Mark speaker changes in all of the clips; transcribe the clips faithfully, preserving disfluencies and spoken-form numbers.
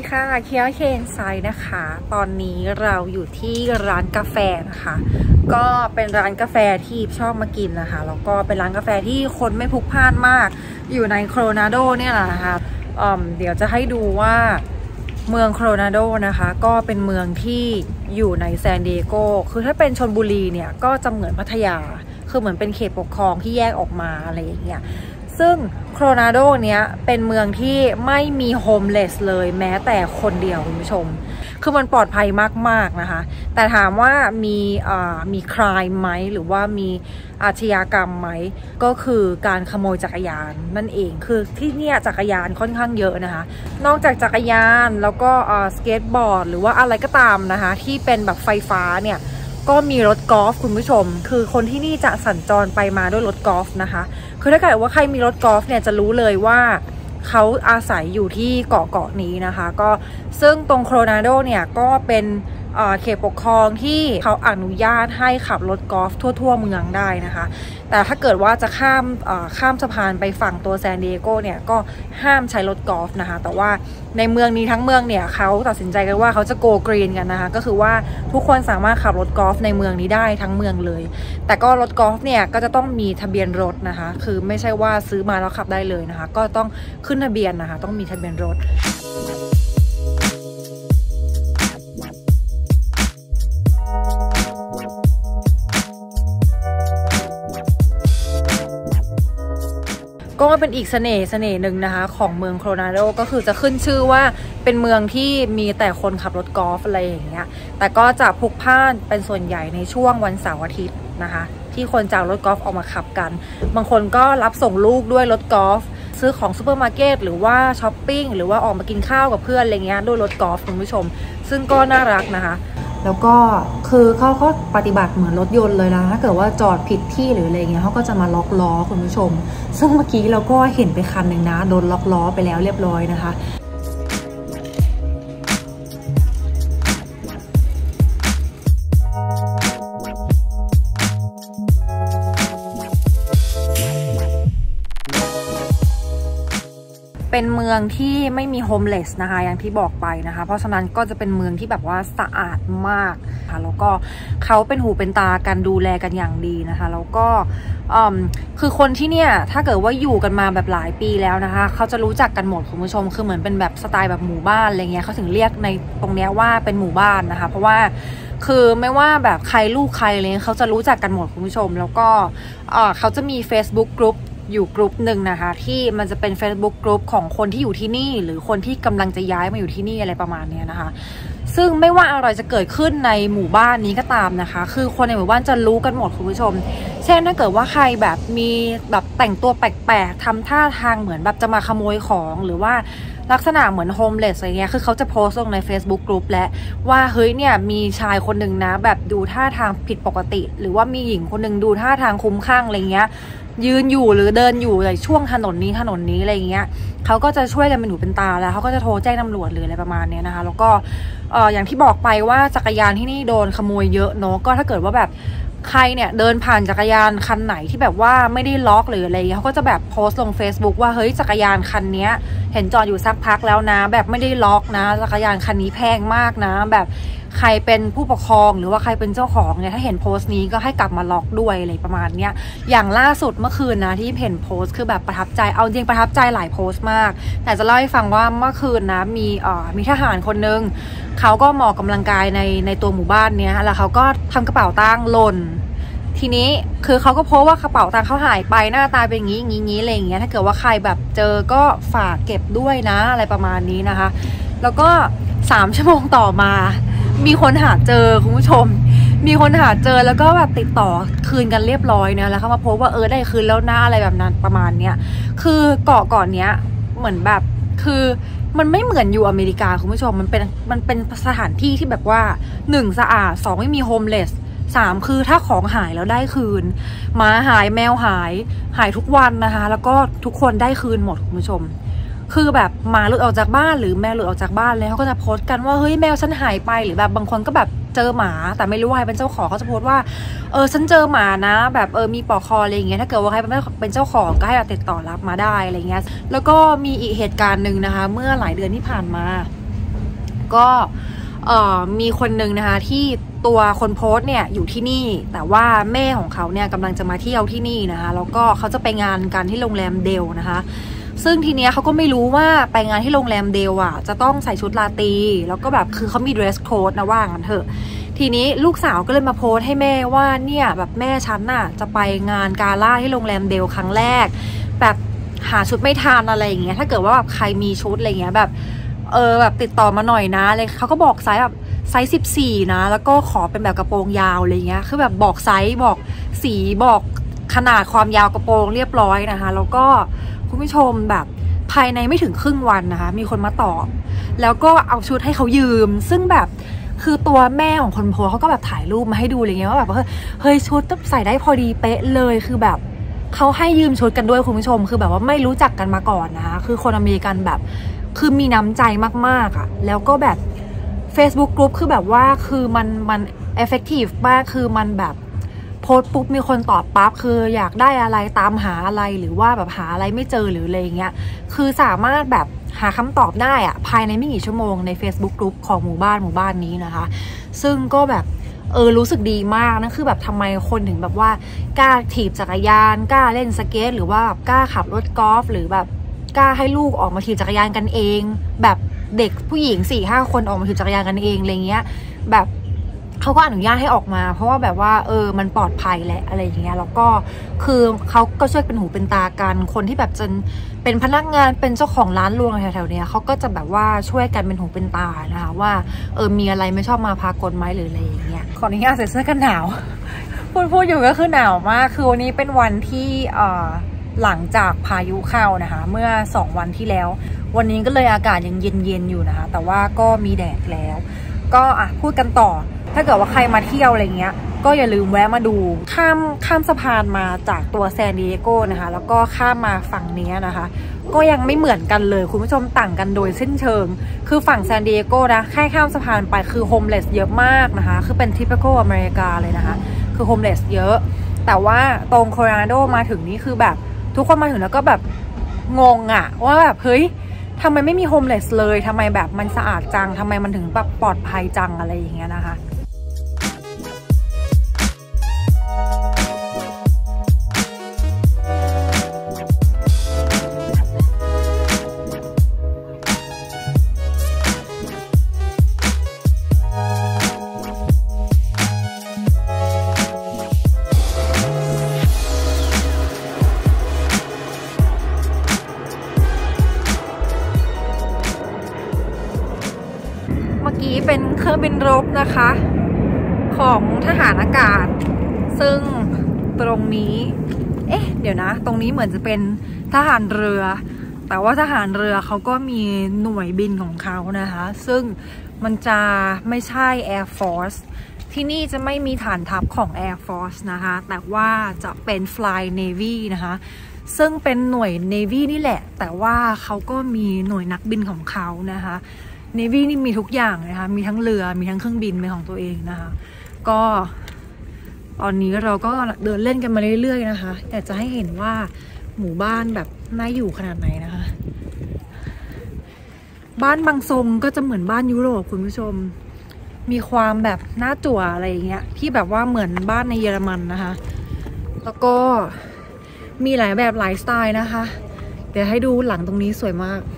Speaker 1: ค่ะเคียวเคนไซนะคะตอนนี้เราอยู่ที่ร้านกาแฟนะคะก็เป็นร้านกาแฟที่ชอบมากินนะคะแล้วก็เป็นร้านกาแฟที่คนไม่พลุกพล่านมากอยู่ในโคโลราโดเนี่ยแหละนะคะเดี๋ยวจะให้ดูว่าเมืองโคโลราโดนะคะก็เป็นเมืองที่อยู่ในซานดิเอโกคือถ้าเป็นชลบุรีเนี่ยก็จะเหมือนพัทยาคือเหมือนเป็นเขตปกครองที่แยกออกมาอะไรอย่างเงี้ยซึ่งโคโลราโดเนี้ยเป็นเมืองที่ไม่มีโฮมเลสเลยแม้แต่คนเดียวคุณผู้ชมคือมันปลอดภัยมากๆนะคะแต่ถามว่ามีอ่ามีครายไหมหรือว่ามีอาชญากรรมไหมก็คือการขโมยจักรยานนั่นเองคือที่เนี่ยจักรยานค่อนข้างเยอะนะคะนอกจากจักรยานแล้วก็อ่าสเก็ตบอร์ดหรือว่าอะไรก็ตามนะคะที่เป็นแบบไฟฟ้าเนี่ยก็มีรถกอล์ฟคุณผู้ชมคือคนที่นี่จะสัญจรไปมาด้วยรถกอล์ฟนะคะคือถ้าเกิดว่าใครมีรถกอล์ฟเนี่ยจะรู้เลยว่าเขาอาศัยอยู่ที่เกาะเกาะนี้นะคะก็ซึ่งตรงโคโลราโดเนี่ยก็เป็นเขตปกครองที่เขาอนุญาตให้ขับรถกอล์ฟทั่วๆเมืองได้นะคะแต่ถ้าเกิดว่าจะข้ามข้ามสะพานไปฝั่งตัวซานดิเอโกเนี่ยก็ห้ามใช้รถกอล์ฟนะคะแต่ว่าในเมืองนี้ทั้งเมืองเนี่ยเขาตัดสินใจกันว่าเขาจะโกกรีนกันนะคะก็คือว่าทุกคนสามารถขับรถกอล์ฟในเมืองนี้ได้ทั้งเมืองเลยแต่ก็รถกอล์ฟเนี่ยก็จะต้องมีทะเบียนรถนะคะคือไม่ใช่ว่าซื้อมาแล้วขับได้เลยนะคะก็ต้องขึ้นทะเบียนนะคะต้องมีทะเบียนรถก็เป็นอีกเสน่ห์เสน่ห์หนึ่งนะคะของเมืองโคโลราโดก็คือจะขึ้นชื่อว่าเป็นเมืองที่มีแต่คนขับรถกอล์ฟอะไรอย่างเงี้ยแต่ก็จะพลุกพล่านเป็นส่วนใหญ่ในช่วงวันเสาร์อาทิตย์นะคะที่คนจะรถกอล์ฟออกมาขับกันบางคนก็รับส่งลูกด้วยรถกอล์ฟซื้อของซูเปอร์มาร์เก็ตหรือว่าช้อปปิ้งหรือว่าออกมากินข้าวกับเพื่อนอะไรเงี้ยด้วยรถกอล์ฟคุณผู้ชมซึ่งก็น่ารักนะคะแล้วก็คือเขาก็ปฏิบัติเหมือนรถยนต์เลยนะถ้าเกิดว่าจอดผิดที่หรืออะไรเงี้ยเขาก็จะมาล็อกล้อคุณผู้ชมซึ่งเมื่อกี้เราก็เห็นไปคันหนึ่งนะโดนล็อกล้อไปแล้วเรียบร้อยนะคะเป็นเมืองที่ไม่มีโฮมเลสนะคะอย่างที่บอกไปนะคะเพราะฉะนั้นก็จะเป็นเมืองที่แบบว่าสะอาดมากค่ะแล้วก็เขาเป็นหูเป็นตากันดูแลกันอย่างดีนะคะแล้วก็คือคนที่เนี่ยถ้าเกิดว่าอยู่กันมาแบบหลายปีแล้วนะคะเขาจะรู้จักกันหมดคุณผู้ชมคือเหมือนเป็นแบบสไตล์แบบหมู่บ้านอะไรเงี้ยเขาถึงเรียกในตรงเนี้ยว่าเป็นหมู่บ้านนะคะเพราะว่าคือไม่ว่าแบบใครลูกใครเลยเขาจะรู้จักกันหมดคุณผู้ชมแล้วก็เขาจะมี Facebook Groupอยู่กลุ่มหนึ่งนะคะที่มันจะเป็น Facebook กลุ่มของคนที่อยู่ที่นี่หรือคนที่กำลังจะย้ายมาอยู่ที่นี่อะไรประมาณนี้นะคะซึ่งไม่ว่าอะไรจะเกิดขึ้นในหมู่บ้านนี้ก็ตามนะคะคือคนในหมู่บ้านจะรู้กันหมดคุณผู้ชมเช่นถ้าเกิดว่าใครแบบมีแบบแต่งตัวแปลกๆทำท่าทางเหมือนแบบจะมาขโมยของหรือว่าลักษณะเหมือนโฮมเลสอะไรเงี้ยคือเขาจะโพสต์ลงใน Facebook กลุ่มและว่าเฮ้ยเนี่ยมีชายคนหนึ่งนะแบบดูท่าทางผิดปกติหรือว่ามีหญิงคนหนึ่งดูท่าทางคุ้มข้างอะไรเงี้ยยืนอยู่หรือเดินอยู่ในช่วงถนนนี้ถนนนี้อะไรเงี้ยเขาก็จะช่วยกันเป็นหูเป็นตาแล้วเขาก็จะโทรแจ้งตำรวจหรืออะไรประมาณนี้นะคะแล้วก็เอ่ออย่างที่บอกไปว่าจักรยานที่นี่โดนขโมยเยอะเนาะก็ถ้าเกิดว่าแบบใครเนี่ยเดินผ่านจักรยานคันไหนที่แบบว่าไม่ได้ล็อกหรืออะไรเขาก็จะแบบโพสต์ลง Facebook ว่าเฮ้ยจักรยานคันนี้เห็นจอดอยู่สักพักแล้วนะแบบไม่ได้ล็อกนะจักรยานคันนี้แพงมากนะแบบใครเป็นผู้ปกครองหรือว่าใครเป็นเจ้าของเนี่ยถ้าเห็นโพสต์นี้ก็ให้กลับมาล็อกด้วยอะไรประมาณเนี้ยอย่างล่าสุดเมื่อคืนนะที่เห็นโพสต์คือแบบประทับใจเอาจริงประทับใจหลายโพสต์มากแต่จะเล่าให้ฟังว่าเมื่อคืนนะมีเอ่อมีทหารคนนึงเขาก็มาออกกำลังกายในในตัวหมู่บ้านเนี้ยแล้วเขาก็ทำกระเป๋าตังค์หล่นทีนี้คือเขาก็พบว่ากระเป๋าตังค์เขาหายไปหน้าตาเป็นอย่างนี้อย่างนี้อะไรอย่างเงี้ยถ้าเกิดว่าใครแบบเจอก็ฝากเก็บด้วยนะอะไรประมาณนี้นะคะแล้วก็สามชั่วโมงต่อมามีคนหาเจอคุณผู้ชมมีคนหาเจอแล้วก็แบบติดต่อคืนกันเรียบร้อยนะแล้วเขามาพบว่าเออได้คืนแล้วหน้าอะไรแบบนั้นประมาณเนี้ยคือเกาะก่อนเนี้ยเหมือนแบบคือมันไม่เหมือนอยู่อเมริกาคุณผู้ชมมันเป็นมันเป็นสถานที่ที่แบบว่าหนึ่งสะอาดสองไม่มีโฮมเลสสามคือถ้าของหายแล้วได้คืนหมาหายแมวหายหายทุกวันนะคะแล้วก็ทุกคนได้คืนหมดคุณผู้ชมคือแบบหมาหลุดออกจากบ้านหรือแมวหลุดออกจากบ้านเลยเขาก็จะโพสต์กันว่าเฮ้ยแมวฉันหายไปหรือแบบบางคนก็แบบเจอหมาแต่ไม่รู้ว่าใครเป็นเจ้าของเขาจะโพสต์ว่าเออฉันเจอหมานะแบบเออมีปลอกคออะไรอย่างเงี้ยถ้าเกิดว่าใครเป็นเจ้าของก็ให้เราติดต่อรับมาได้อะไรเงี้ยแล้วก็มีอีกเหตุการณ์หนึ่งนะคะเมื่อหลายเดือนที่ผ่านมาก็มีคนหนึ่งนะคะที่ตัวคนโพสต์เนี่ยอยู่ที่นี่แต่ว่าแม่ของเขาเนี่ยกำลังจะมาเที่ยวที่นี่นะคะแล้วก็เขาจะไปงานกันที่โรงแรมเดลนะคะซึ่งทีเนี้ยเขาก็ไม่รู้ว่าไปงานที่โรงแรมเดลอ่ะจะต้องใส่ชุดลาตรีแล้วก็แบบคือเขามี dress code นะว่างั้นเถอะทีนี้ลูกสาวก็เลยมาโพสต์ให้แม่ว่าเนี่ยแบบแม่ฉันน่ะจะไปงานกาล่าที่โรงแรมเดลครั้งแรกแบบหาชุดไม่ทันอะไรอย่างเงี้ยถ้าเกิดว่าแบบใครมีชุดอะไรเงี้ยแบบเออแบบติดต่อมาหน่อยนะเลยเขาก็บอกไซส์แบบไซส์สิบสี่นะแล้วก็ขอเป็นแบบกระโปรงยาวอะไรเงี้ยคือแบบบอกไซส์บอกสีบอกขนาดความยาวกระโปรงเรียบร้อยนะคะแล้วก็คุณผู้ชมแบบภายในไม่ถึงครึ่งวันนะคะมีคนมาตอบแล้วก็เอาชุดให้เขายืมซึ่งแบบคือตัวแม่ของคนโพสเขาก็แบบถ่ายรูปมาให้ดูอะไรเงี้ยว่าแบบเฮ้ยชุดใส่ได้พอดีเป๊ะเลยคือแบบเขาให้ยืมชุดกันด้วยคุณผู้ชมคือแบบว่าไม่รู้จักกันมาก่อนนะคะคือคนอเมริกันแบบคือมีน้ำใจมากๆอ่ะแล้วก็แบบ Facebook Group คือแบบว่าคือมันมัน effective มากคือมันแบบโพสปุ๊บมีคนตอบปั๊บคืออยากได้อะไรตามหาอะไรหรือว่าแบบหาอะไรไม่เจอหรืออะไรเงี้ยคือสามารถแบบหาคำตอบได้อะภายในไม่กี่ชั่วโมงใน Facebook Group ของหมู่บ้านหมู่บ้านนี้นะคะซึ่งก็แบบเออรู้สึกดีมากนะคือแบบทำไมคนถึงแบบว่ากล้าถีบจักรยานกล้าเล่นสเก็ตหรือว่ากล้าขับรถกอล์ฟหรือแบบกล้าให้ลูกออกมาถีบจักรยานกันเองแบบเด็กผู้หญิง สี่ห้า คนออกมาถีบจักรยานกันเองอะไรเงี้ยแบบเขาก็อนุญาตให้ออกมาเพราะว่าแบบว่าเออมันปลอดภัยแหละอะไรอย่างเงี้ยแล้วก็คือเขาก็ช่วยเป็นหูเป็นตากันคนที่แบบจนเป็นพนักงานเป็นเจ้าของร้านรวงแถวๆเนี้ยเขาก็จะแบบว่าช่วยกันเป็นหูเป็นตานะคะว่าเออมีอะไรไม่ชอบมาพากลไหมหรืออะไรอย่างเงี้ยขออนุญาตใส่เสื้อกันหนาวพูดพูดอยู่ก็คือหนาวมากคือวันนี้เป็นวันที่เอ่อหลังจากพายุเข้านะคะเมื่อสองวันที่แล้ววันนี้ก็เลยอากาศยังเย็นๆอยู่นะคะแต่ว่าก็มีแดดแล้วก็อ่ะพูดกันต่อถ้าเกิดว่าใครมาเที่ยวอะไรเงี้ยก็อย่าลืมแวะมาดูข้ามข้ามสะพานมาจากตัวแซนดิเอโกนะคะแล้วก็ข้ามมาฝั่งนี้นะคะก็ยังไม่เหมือนกันเลยคุณผู้ชมต่างกันโดยสิ้นเชิงคือฝั่งแซนดิเอโกนะแค่ข้ามสะพานไปคือโฮมเลสเยอะมากนะคะคือเป็นทิปิคอลอเมริกาเลยนะคะคือโฮมเลสเยอะแต่ว่าตรงโคโลราโดมาถึงนี่คือแบบทุกคนมาถึงแล้วก็แบบงงอะว่าแบบเฮ้ยทำไมไม่มีโฮมเลสเลยทำไมแบบมันสะอาดจังทำไมมันถึงแบบปลอดภัยจังอะไรอย่างเงี้ยนะคะเป็นเครื่องบินรบนะคะของทหารอากาศซึ่งตรงนี้เอ๊ะเดี๋ยวนะตรงนี้เหมือนจะเป็นทหารเรือแต่ว่าทหารเรือเขาก็มีหน่วยบินของเขานะคะซึ่งมันจะไม่ใช่ Air Force ที่นี่จะไม่มีฐานทัพของ Air Force นะคะแต่ว่าจะเป็น Fly Navy นะคะซึ่งเป็นหน่วย Navy นี่แหละแต่ว่าเขาก็มีหน่วยนักบินของเขานะคะNavy นี่มีทุกอย่างนะคะมีทั้งเรือมีทั้งเครื่องบินเป็นของตัวเองนะคะก็ตอนนี้เราก็เดินเล่นกันมาเรื่อยๆนะคะแต่จะให้เห็นว่าหมู่บ้านแบบน่าอยู่ขนาดไหนนะคะบ้านบางทรงก็จะเหมือนบ้านยุโรปคุณผู้ชมมีความแบบน่าจั่วอะไรอย่างเงี้ยที่แบบว่าเหมือนบ้านในเยอรมันนะคะแล้วก็มีหลายแบบหลายสไตล์นะคะเดี๋ยวให้ดูหลังตรงนี้สวยมาก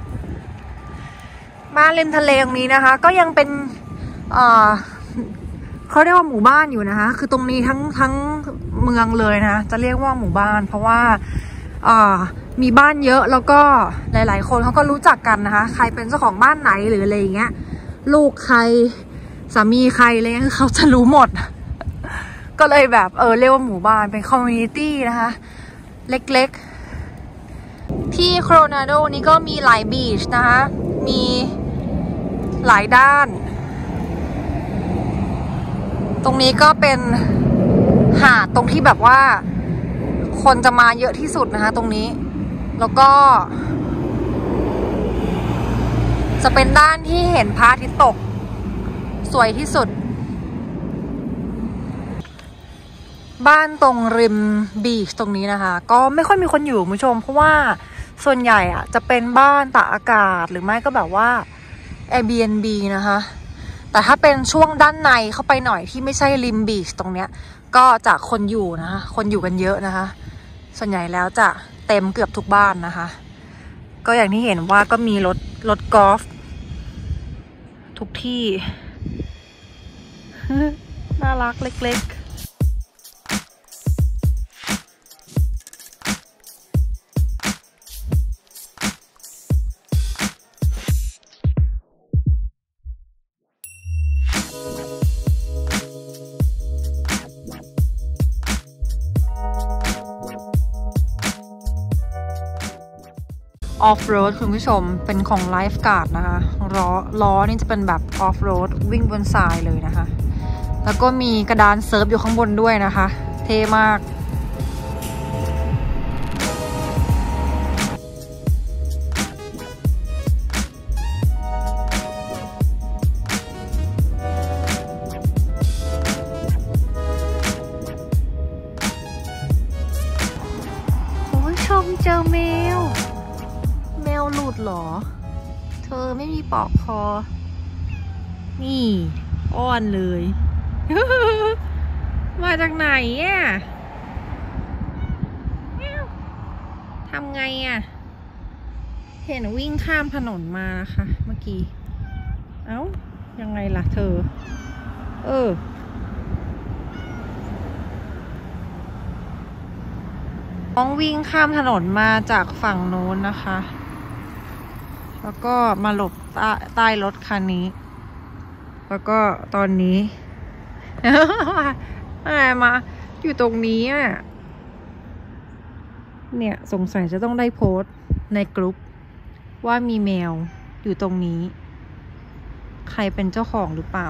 Speaker 1: บ้านริมทะเลตรงนี้นะคะก็ยังเป็นเอ่อเขาเรียกว่าหมู่บ้านอยู่นะคะคือตรงนี้ทั้งทั้งเมืองเลยนะจะเรียกว่าหมู่บ้านเพราะว่าเอ่อมีบ้านเยอะแล้วก็หลายๆคนเขาก็รู้จักกันนะคะใครเป็นเจ้าของบ้านไหนหรืออะไรอย่างเงี้ยลูกใครสามีใครอะไรเงี้ยเขาจะรู้หมดก็เลยแบบเออเรียกว่าหมู่บ้านเป็นคอมมูนิตี้นะคะเล็กๆที่โคโลราโดนี้ก็มีหลายบีชนะคะมีหลายด้านตรงนี้ก็เป็นหาดตรงที่แบบว่าคนจะมาเยอะที่สุดนะคะตรงนี้แล้วก็จะเป็นด้านที่เห็นพระอาทิตย์ตกสวยที่สุดบ้านตรงริมบีชตรงนี้นะคะก็ไม่ค่อยมีคนอยู่คุณผู้ชมเพราะว่าส่วนใหญ่อะจะเป็นบ้านตากอากาศหรือไม่ก็แบบว่า Airbnb นะคะแต่ถ้าเป็นช่วงด้านในเข้าไปหน่อยที่ไม่ใช่ริมบีชตรงเนี้ยก็จะคนอยู่นะคะคนอยู่กันเยอะนะคะส่วนใหญ่แล้วจะเต็มเกือบทุกบ้านนะคะก็อย่างที่เห็นว่าก็มีรถรถกอล์ฟทุกที่ น่ารักเล็กๆออฟโรดคุณผู้ชมเป็นของไลฟ์การ์ดนะคะล้อล้อนี่จะเป็นแบบออฟโรดวิ่งบนทรายเลยนะคะแล้วก็มีกระดานเซิร์ฟอยู่ข้างบนด้วยนะคะเท่มากคุณผู้ชมเจอแมวแมวหลุดเหรอเธอไม่มีปลอกคอนี่อ้อนเลย มาจากไหนอ่ะทำไงอ่ะเห็นวิ่งข้ามถนนมานะคะเมื่อกี้เอ้ายังไงล่ะเธอเออน้องวิ่งข้ามถนนมาจากฝั่งโน้นนะคะแล้วก็มาหลบใต้รถคันนี้แล้วก็ตอนนี้ อะไรมาอยู่ตรงนี้อ่ะเนี่ยสงสัยจะต้องได้โพสต์ในกลุ่มว่ามีแมวอยู่ตรงนี้ใครเป็นเจ้าของหรือเปล่า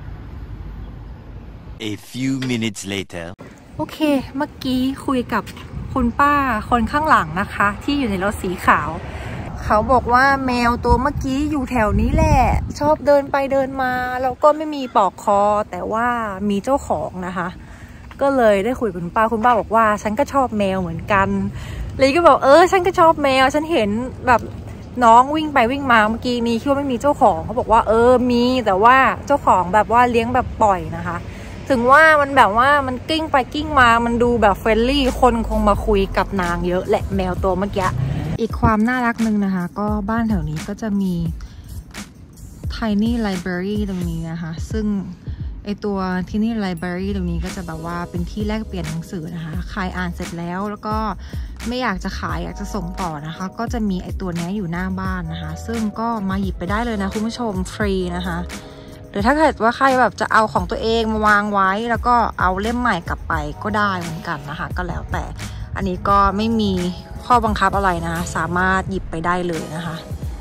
Speaker 2: A few minutes later
Speaker 1: โอเคเมื่อกี้คุยกับคุณป้าคนข้างหลังนะคะที่อยู่ในรถสีขาวเขาบอกว่าแมวตัวเมื่อกี้อยู่แถวนี้แหละชอบเดินไปเดินมาแล้วก็ไม่มีปลอกคอแต่ว่ามีเจ้าของนะคะก็เลยได้คุยกับคุณป้าคุณป้าบอกว่าฉันก็ชอบแมวเหมือนกันเลยก็บอกเออฉันก็ชอบแมวฉันเห็นแบบน้องวิ่งไปวิ่งมาเมื่อกี้นี้คิดว่าไม่มีเจ้าของเขาบอกว่าเออมีแต่ว่าเจ้าของแบบว่าเลี้ยงแบบปล่อยนะคะถึงว่ามันแบบว่ามันกิ้งไปกิ้งมามันดูแบบเฟรนลี่คนคงมาคุยกับนางเยอะแหละแมวตัวเมื่อกี้อีกความน่ารักหนึ่งนะคะก็บ้านแถวนี้ก็จะมี Tiny Library ตรงนี้นะคะซึ่งไอตัวที่นี่ Library ตรงนี้ก็จะแบบว่าเป็นที่แลกเปลี่ยนหนังสือนะคะใครอ่านเสร็จแล้วแล้วก็ไม่อยากจะขายอยากจะส่งต่อนะคะก็จะมีไอตัวนี้อยู่หน้าบ้านนะคะซึ่งก็มาหยิบไปได้เลยนะคุณผู้ชมฟรีนะคะหรือถ้าเกิดว่าใครแบบจะเอาของตัวเองมาวางไว้แล้วก็เอาเล่มใหม่กลับไปก็ได้เหมือนกันนะคะก็แล้วแต่อันนี้ก็ไม่มีข้อบังคับอะไรนะสามารถหยิบไปได้เลยนะคะ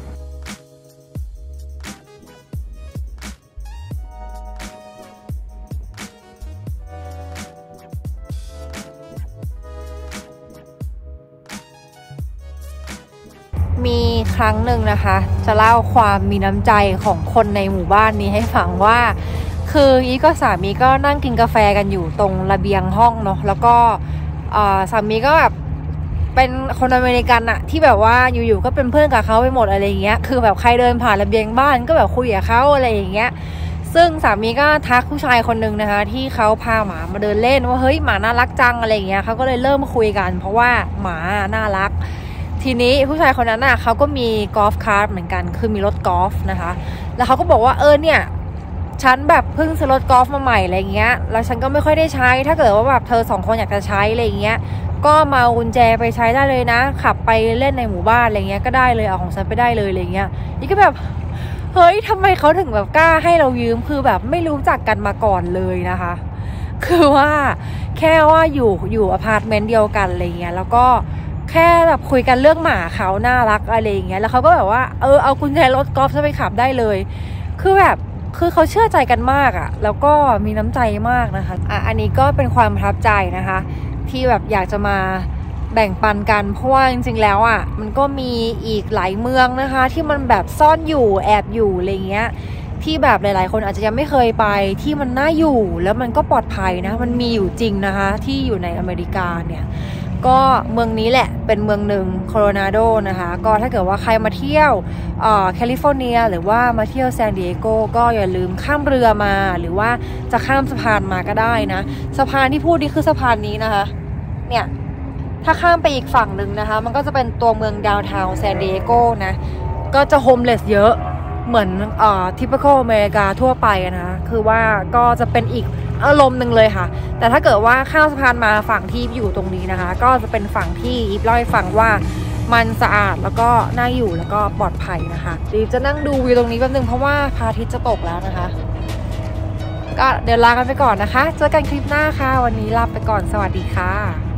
Speaker 1: มีครั้งหนึ่งนะคะจะเล่าความมีน้ำใจของคนในหมู่บ้านนี้ให้ฟังว่าคืออีก็สามีก็นั่งกินกาแฟกันอยู่ตรงระเบียงห้องเนาะแล้วก็สามีก็แบบเป็นคนอเมริกันอะที่แบบว่าอยู่ๆก็เป็นเพื่อนกับเขาไปหมดอะไรอย่างเงี้ยคือแบบใครเดินผ่านระเบียงบ้านก็แบบคุยกับเขาอะไรอย่างเงี้ยซึ่งสามีก็ทักผู้ชายคนนึงนะคะที่เขาพาหมามาเดินเล่นว่าเฮ้ยหมาน่ารักจังอะไรอย่างเงี้ยเขาก็เลยเริ่มคุยกันเพราะว่าหมาน่ารักทีนี้ผู้ชายคนนั้นน่ะเขาก็มีกอล์ฟคาร์ทเหมือนกันคือมีรถกอล์ฟนะคะแล้วเขาก็บอกว่าเออเนี่ยฉันแบบเพิ่งซื้อรถกอล์ฟมาใหม่อะไรเงี้ยแล้วฉันก็ไม่ค่อยได้ใช้ถ้าเกิดว่าแบบเธอสองคนอยากจะใช้อะไรเงี้ยก็มากุญแจไปใช้ได้เลยนะขับไปเล่นในหมู่บ้านอะไรเงี้ยก็ได้เลยเอาของฉันไปได้เลยอะไรเงี้ยนี่ก็แบบเฮ้ยทำไมเขาถึงแบบกล้าให้เรายืมคือแบบไม่รู้จักกันมาก่อนเลยนะคะคือว่าแค่ว่าอยู่อยู่อพาร์ตเมนต์เดียวกันอะไรเงี้ยแล้วก็แค่แบบคุยกันเรื่องหมาเขาน่ารักอะไรอย่างเงี้ยแล้วเขาก็แบบว่าเออเอากุญแจรถกอล์ฟจะไปขับได้เลยคือแบบคือเขาเชื่อใจกันมากอ่ะแล้วก็มีน้ำใจมากนะคะอ่ะอันนี้ก็เป็นความประทับใจนะคะที่แบบอยากจะมาแบ่งปันกันเพราะว่าจริงๆแล้วอ่ะมันก็มีอีกหลายเมืองนะคะที่มันแบบซ่อนอยู่แอบอยู่อะไรเงี้ยที่แบบหลายๆคนอาจจะยังไม่เคยไปที่มันน่าอยู่แล้วมันก็ปลอดภัยนะมันมีอยู่จริงนะคะที่อยู่ในอเมริกาเนี่ยก็เมืองนี้แหละเป็นเมืองหนึ่งโคโลราโดนะคะก็ถ้าเกิดว่าใครมาเที่ยวแคลิฟอร์เนียหรือว่ามาเที่ยวซานดิเอโกก็อย่าลืมข้ามเรือมาหรือว่าจะข้ามสะพานมาก็ได้นะสะพานที่พูดนี่คือสะพานนี้นะคะเนี่ยถ้าข้ามไปอีกฝั่งหนึ่งนะคะมันก็จะเป็นตัวเมืองดาวน์ทาวน์ซานดิเอโกนะก็จะโฮมเลสเยอะเหมือนเอ่อทิปิคอลอเมริกาทั่วไปนะคือว่าก็จะเป็นอีกอารมณ์หนึ่งเลยค่ะแต่ถ้าเกิดว่าข้ามสะพานมาฝั่งที่อยู่ตรงนี้นะคะก็จะเป็นฝั่งที่อีฟเล่าให้ฟังว่ามันสะอาดแล้วก็น่าอยู่แล้วก็ปลอดภัยนะคะอีฟจะนั่งดูวิวตรงนี้แป๊บนึงเพราะว่าพระอาทิตย์จะตกแล้วนะคะก็เดี๋ยวลากันไปก่อนนะคะเจอกันคลิปหน้าค่ะวันนี้ลาไปก่อนสวัสดีค่ะ